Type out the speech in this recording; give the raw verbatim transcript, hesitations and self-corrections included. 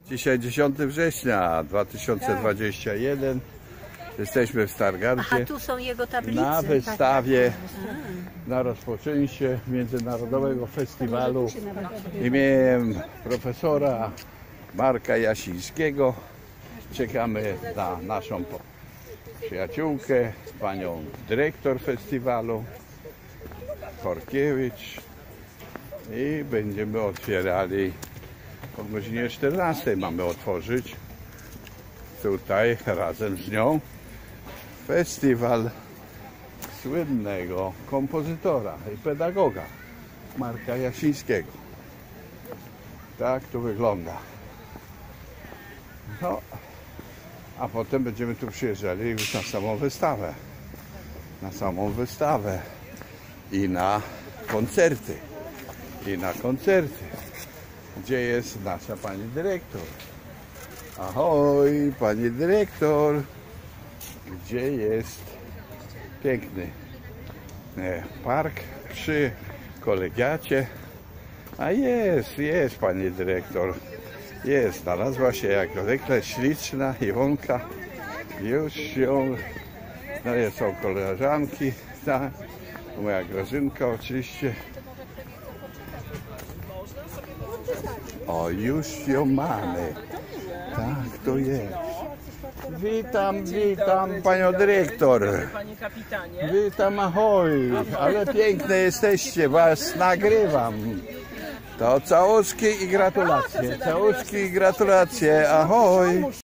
Dzisiaj dziesiątego września dwa tysiące dwudziestego pierwszego. Jesteśmy w Stargardzie. Aha, tu są jego tablice. Na wystawie, na rozpoczęcie Międzynarodowego Festiwalu imieniem profesora Marka Jasińskiego. Czekamy na naszą przyjaciółkę, panią dyrektor festiwalu Korkiewicz, i będziemy otwierali o godzinie czternastej. Mamy otworzyć tutaj razem z nią festiwal słynnego kompozytora i pedagoga Marka Jasińskiego. Tak to wygląda. No, a potem będziemy tu przyjeżdżali już na samą wystawę. Na samą wystawę i na koncerty. I na koncerty. Gdzie jest nasza pani dyrektor? Ahoj, pani dyrektor. Gdzie jest piękny park przy kolegiacie? A jest, jest pani dyrektor. Jest, znalazła się jak zwykle śliczna Iwonka. Już ją, no są koleżanki, tak? Moja Grażynka oczywiście. O, już ją mamy. Tak, to jest. Witam, witam panią dyrektor. Panie kapitanie. Witam, ahoj. Ale piękne jesteście, was nagrywam. To całuski i gratulacje. Całuski i gratulacje, ahoj.